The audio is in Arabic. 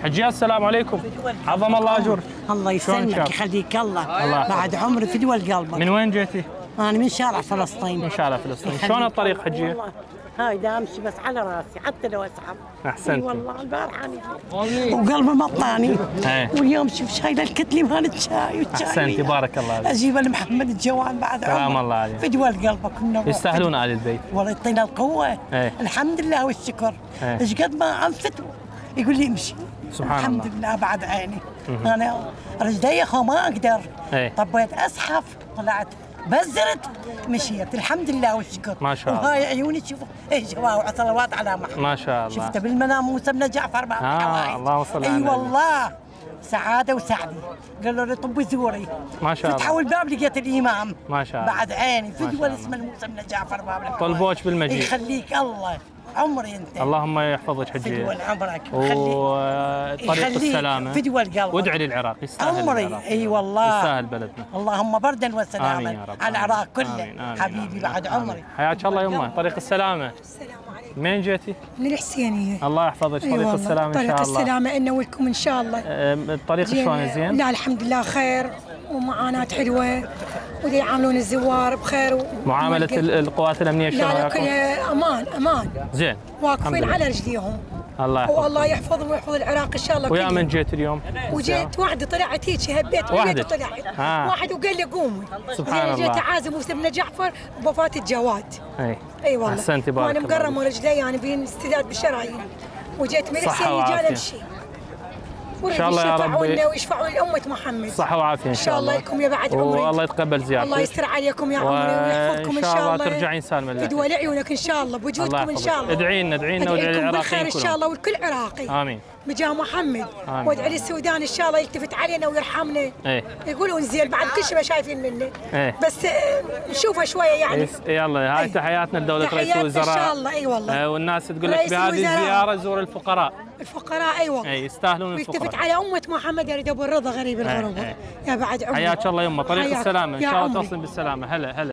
حجيات السلام عليكم. عظم الله اجرك. الله يسلمك يخليك الله بعد عمري في دول قلبك. من وين جيتي؟ انا من شارع فلسطين. من شارع فلسطين. شلون الطريق حجيه؟ هاي دا امشي بس على راسي حتى لو اسحب. احسنت. والله البارحه وقلبي مطاني. واليوم شوف شايله الكتله مال الشاي والشاي. احسنت بارك الله عليك. اجيبها لمحمد الجوان بعد عمري. سلام الله عليك. في دول قلبك كنا يستاهلون ال البيت. والله يعطينا القوه. الحمد لله والشكر. ايش قد ما انفت يقول لي امشي. سبحان الحمد الله. لله بعد عيني. انا رجلي ما اقدر. طبيت اسحف طلعت بزرت مشيت الحمد لله والشكر. ما شاء الله. وهاي عيوني شوفوا ايش صلوات على محمد. ما شاء الله. شفته بالمنام موسى بن جعفر بعد اللهم صل على النبي. اي والله سعاده وسعدي. قالوا لي طب زوري. ما شاء الله. فتحوا الباب لقيت الامام. ما شاء الله. بعد عيني في دول اسمه موسى بن جعفر باب. طلبوك بالمجيء. يخليك الله عمري انت. اللهم يحفظك حجيه. في دول عمرك وطريق السلامه. في دول قلبك. وادعي للعراق يستاهل. عمري اي والله يستاهل بلدنا. اللهم بردا وسلاما على العراق كله. آمين. آمين. حبيبي بعد عمري. حياك الله يمه. طريق السلامه. السلام عليكم. منين جيتي؟ من الحسينيه. الله يحفظك. طريق السلامه ان شاء الله. طريق السلامه إنا ولكم ان شاء الله. الطريق شلون زين؟ لا الحمد لله خير ومعاناه حلوه ودي يعاملون الزوار بخير. معامله القوات الامنيه شلون؟ لا كلها امان. زين. واقفين على رجليهم. الله يحفظك. والله يحفظهم ويحفظ العراق ان شاء الله. ويا من جيت اليوم؟ وجيت وحده طلعت هيك هبيت وحده طلعت. واحد وقال لي قومي. سبحان الله. جيت اعازم موسى بن جعفر بوفاه الجواد. اي والله. احسنتي بارك الله. وانا مقرمه رجلي يعني بين استداد بالشرايين. وجيت من الحسين جانا نمشي. ان شاء الله يا رب ويشفعوا لأمة محمد. صحة وعافية ان شاء الله. لكم يا بعد عمري. والله يتقبل زيارتك. الله يستر عليكم يا عمري ويحفظكم ان شاء الله. ترجعين سالمة لله. تدول عيونك ان شاء الله بوجودكم ان شاء الله. ادعي لنا وادعي للعراقيين بالخير ان شاء الله والكل عراقي. امين. بجاه محمد. وادعي للسودان ان شاء الله يلتفت علينا ويرحمنا. يقولون زين بعد كل شيء ما شايفين منه. بس نشوفه شويه يعني. يلا هاي تحياتنا لدولة رئيس الوزراء. ان شاء الله اي والله. والناس تقول لك بهذه الزيارة زور الفقراء. الفقراء ايوه. يستاهلون الفقراء. ويلتفت على أمة محمد يريد ابو الرضا غريب الغربة. يا بعد عمري. حياك الله يمه. طريق السلامة ان شاء الله توصلين بالسلامة. هلا